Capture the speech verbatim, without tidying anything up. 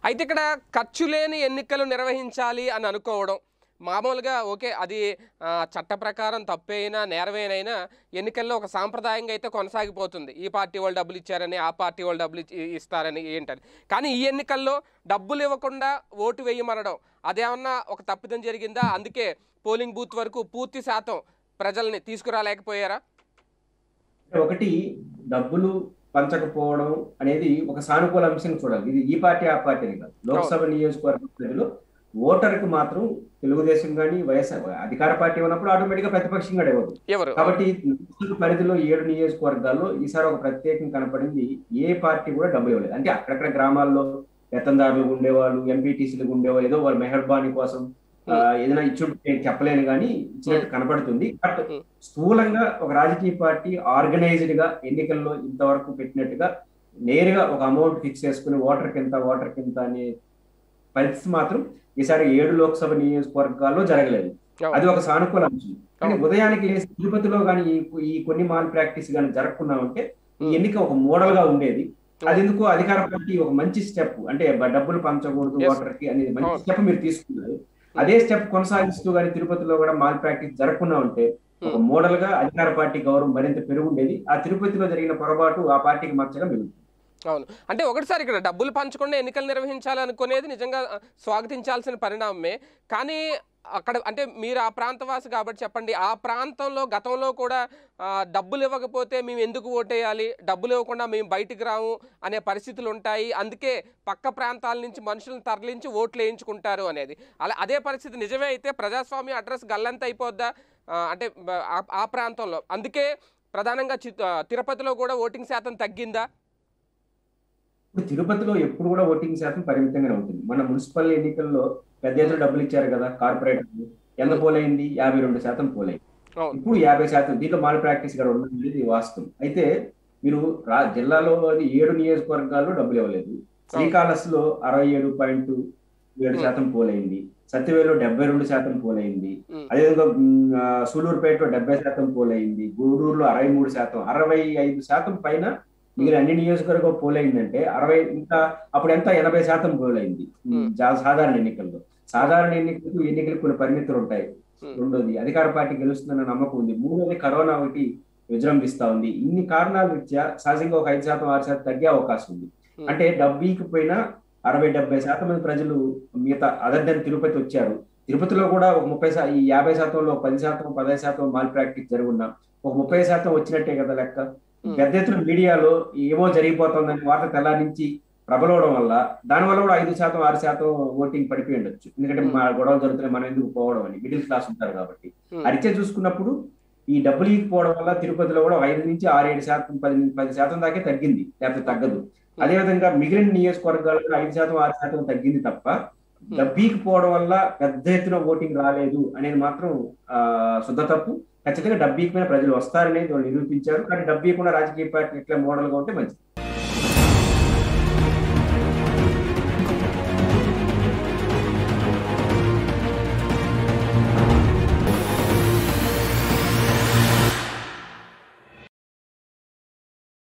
అయితే ఇక్కడ ఖర్చు లేని ఎన్నికలు నిర్వహించాలి అని అనుకోవడం మామూలుగా ఓకే. అది చట్ట ప్రకారం తప్పైనా నేరమేనైనా ఎన్నికల్లో ఒక సాంప్రదాయంగా అయితే కొనసాగిపోతుంది. ఈ పార్టీ వాళ్ళు డబ్బులు ఇచ్చారని, ఆ పార్టీ వాళ్ళు డబ్బులు ఇస్తారని ఏంటని. కానీ ఈ ఎన్నికల్లో డబ్బులు ఇవ్వకుండా ఓటు వేయమనడం అదేమన్నా ఒక తప్పిదం జరిగిందా? అందుకే పోలింగ్ బూత్ వరకు పూర్తి శాతం ప్రజల్ని తీసుకురాలేకపోయారా? ఒకటి, డబ్బులు పంచకపోవడం అనేది ఒక సానుకూల అంశం చూడాలి. ఇది ఈ పార్టీ ఆ పార్టీని కాదు. లోక్సభ నియోజకవర్గ ప్రజలు ఓటర్కి మాత్రం తెలుగుదేశం కానీ వైఎస్ఆర్ అధికార పార్టీ ఉన్నప్పుడు ఆటోమేటిక్ గా ప్రతిపక్షంగా ఇవ్వదు. కాబట్టి పరిధిలో ఏడు నియోజకవర్గాల్లో ఈసారి ఒక ప్రత్యేకం కనపడింది. ఏ పార్టీ కూడా డబ్బులు ఇవ్వలేదు. అంటే అక్కడక్కడ గ్రామాల్లో వేతనదారులు ఉండేవాళ్ళు, ఎంపీటీసీలు ఉండేవాళ్ళు, ఏదో వాళ్ళ మెహర్బానీ కోసం ఏదైనా ఇచ్చు చెప్పలేను కానీ ఇచ్చినట్టు కనపడుతుంది. బట్ స్థూలంగా ఒక రాజకీయ పార్టీ ఆర్గనైజ్డ్ గా ఎన్నికల్లో ఇంతవరకు పెట్టినట్టుగా నేరుగా ఒక అమౌంట్ ఫిక్స్ చేసుకుని ఓటర్ కింత ఓటర్ కింత అనే పరిస్థితి మాత్రం ఈసారి ఏడు లోక్సభ నియోజకవర్గాల్లో జరగలేదు. అది ఒక సానుకూల అంశం. కానీ ఉదయానికి లేసి తిరుపతిలో కానీ ఈ కొన్ని మాల్ ప్రాక్టీస్ కానీ జరగకున్నామంటే ఈ ఎన్నిక ఒక మోడల్ గా ఉండేది. అది ఎందుకు అధికార పార్టీ ఒక మంచి స్టెప్, అంటే డబ్బులు పంచకూడదు ఓటర్ కి అనేది మంచి స్టెప్ మీరు తీసుకున్నారు. అదే స్టెప్ కొనసాగిస్తూ కానీ తిరుపతిలో కూడా మాల్ ప్రాక్టీస్ జరగకుండా ఉంటే ఒక మోడల్ గా అధికార పార్టీ గౌరవం మరింత పెరుగుండేది. ఆ తిరుపతిలో జరిగిన పొరపాటు ఆ పార్టీకి మచ్చగా మిగులుతుంది. అవును. అంటే ఒకటిసారి ఇక్కడ డబ్బులు పంచకుండా ఎన్నికలు నిర్వహించాలనుకునేది నిజంగా స్వాగతించాల్సిన పరిణామమే. కానీ అక్కడ అంటే మీరు ఆ ప్రాంతవాసి కాబట్టి చెప్పండి, ఆ ప్రాంతంలో గతంలో కూడా డబ్బులు ఇవ్వకపోతే మేము ఎందుకు ఓటేయాలి, డబ్బులు ఇవ్వకుండా మేము బయటికి రాము అనే పరిస్థితులు ఉంటాయి, అందుకే పక్క ప్రాంతాల నుంచి మనుషులను తరలించి ఓట్లు వేయించుకుంటారు అనేది. అలా అదే పరిస్థితి నిజమే అయితే ప్రజాస్వామ్య అడ్రస్ గల్లంత అయిపోద్దా అంటే ఆ ప్రాంతంలో? అందుకే ప్రధానంగా తిరుపతిలో కూడా ఓటింగ్ శాతం తగ్గిందా? ఇప్పుడు తిరుపతిలో ఎప్పుడు కూడా ఓటింగ్ శాతం పరిమితంగానే ఉంటుంది. మన మున్సిపల్ ఎన్నికల్లో పెద్ద ఎత్తున డబ్బులు ఇచ్చారు కదా కార్పొరేటర్లు, ఎంత పోలైంది? యాభై రెండు శాతం పోలైంది. ఇప్పుడు యాభై శాతం దీంట్లో మాల్ ప్రాక్టీస్ కూడా ఉన్నది వాస్తవం. అయితే మీరు జిల్లాలో ఏడు నియోజకవర్గాల్లో డబ్బులు ఇవ్వలేదు. శ్రీకాళహస్తిలో అరవై ఏడు పాయింట్ ఏడు శాతం పోలైంది. సత్యవేలో డెబ్బై రెండు శాతం పోలైంది. అదేవిధంగా సూలూరుపేటలో డెబ్బై శాతం పోలైంది. గూడూరులో అరవై మూడు శాతం అరవై ఐదు శాతం పైన మిగిలిన అన్ని నియోజకవర్గం పోలైందంటే అరవై ఇంకా అప్పుడు ఎంత ఎనభై శాతం పోలైంది సాధారణ ఎన్నికల్లో. సాధారణ ఎన్నికలకు ఎన్నికలకు కొన్ని పరిమితులు ఉంటాయి. రెండోది అధికార పార్టీ గెలుస్తుందన్న నమ్మకం ఉంది. మూడోది కరోనా ఒకటి విజృంభిస్తా ఉంది. ఇన్ని కారణాల రీత్యా సహజంగా ఒక ఐదు శాతం ఆరు శాతం తగ్గే అవకాశం ఉంది. అంటే డబ్బీకి పోయినా అరవై డెబ్బై శాతం మంది ప్రజలు మిగతా అదర్ దెన్ తిరుపతి వచ్చారు. తిరుపతిలో కూడా ఒక ముప్పై శాతం ఈ యాభై శాతంలో పది శాతం పదహైదు శాతం మాల్ ప్రాక్టీస్ జరుగున్నా ఒక ముప్పై శాతం వచ్చినట్టే కదా లెక్క. పెద్ద ఎత్తున మీడియాలో ఏమో జరిగిపోతుందని వార్త తెల్లారి నుంచి ప్రబలవడం వల్ల దానివల్ల కూడా ఐదు శాతం ఆరు శాతం ఓటింగ్ పడిపోయి ఉండొచ్చు. ఎందుకంటే మా గొడవలు జరుగుతున్నాయి మనం ఎందుకు పోవడం అని మిడిల్ క్లాస్ ఉంటారు కాబట్టి. అరిచే చూసుకున్నప్పుడు ఈ డబ్బులు ఇవ్వకపోవడం వల్ల తిరుపతిలో కూడా ఐదు నుంచి ఆరు ఏడు శాతం పది పది శాతం దాకే తగ్గింది, లేకపోతే తగ్గదు. అదేవిధంగా మిగిలిన నియోజకవర్గాల్లో ఐదు శాతం ఆరు శాతం తగ్గింది తప్ప డబ్బీకి పోవడం వల్ల పెద్ద ఎత్తున ఓటింగ్ రాలేదు అనేది మాత్రం ఆ శుద్ధ తప్పు. ఖచ్చితంగా డబ్బీకి మీద ప్రజలు వస్తారనేది వాళ్ళు నిరూపించారు. కానీ డబ్బీ కూడా రాజకీయ పార్టీ ఎట్లా మోడల్ గా ఉంటే మంచిది.